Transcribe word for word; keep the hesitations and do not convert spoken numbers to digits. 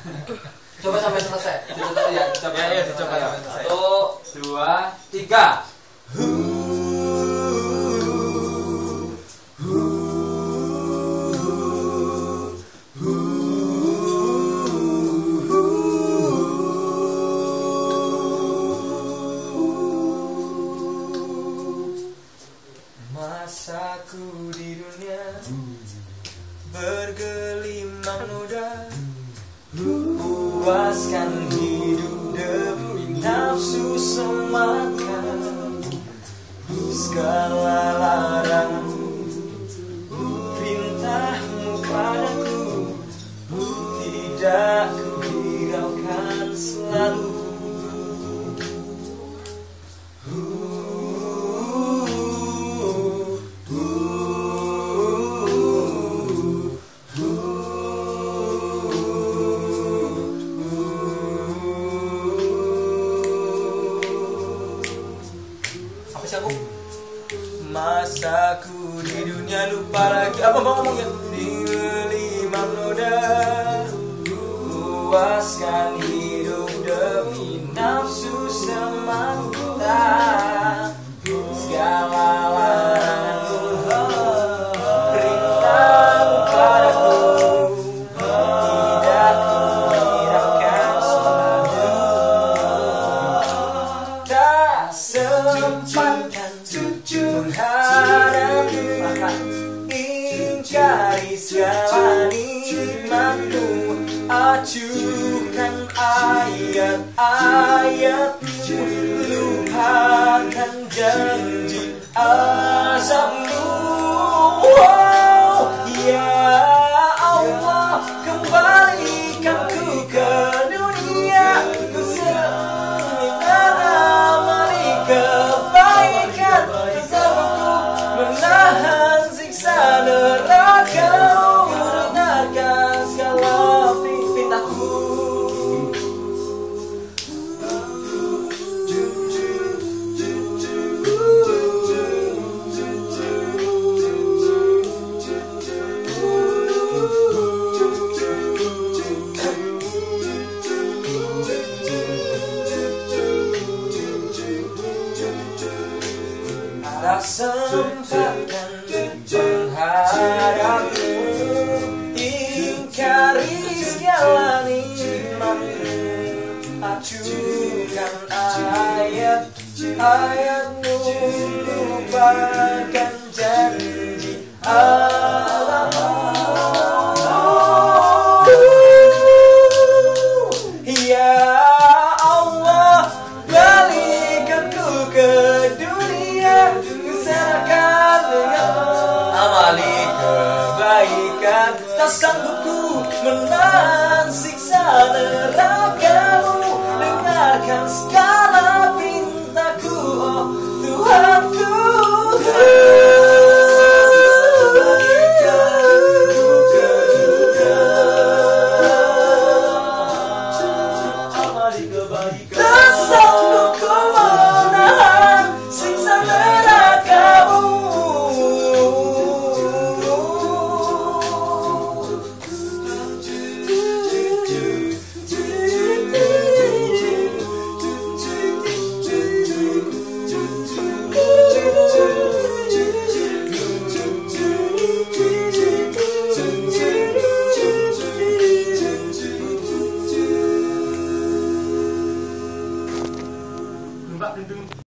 Coba sampai selesai. Coba ya, coba ya, ya, coba ya. sampai selesai. Satu, dua, tiga. Masaku di dunia bergelimang noda, puaskan hidup demi nafsu semata. Segala laranganmu, perintahmu padaku, tidak ku hiraukan selalu. Masaku di dunia lupa lagi apa mau ngomongnya di gelimang noda, puaskan hidup demi nafsu semata. Segala laranganmu, perintahmu padaku, tidak ku hiraukan selalu. Tak sempatkan menghadapi, ingkari segala nikmatmu, acuhkan ayat-ayatmu, lupakan janji azabmu. Oh, ya Allah, kembalikan ku ke dunia, ku sedang amali kebaikan, menahan siksa neraka-Mu, dengarkan segala perintahku. Tak sempatkan menghadapmu, ingkari segala nikmatmu, acuhkan ayat-ayatmu, lupakan janji azabmu. Ya Allah, balikan ku ke dunia, amali kebaikan, tak sanggup ku menahan siksa neraka-Mu, dengarkan segala perintahku, oh Tuhanku. Amali kebaikan, tak sanggup ku menahan siksa neraka-Mu. Mbak,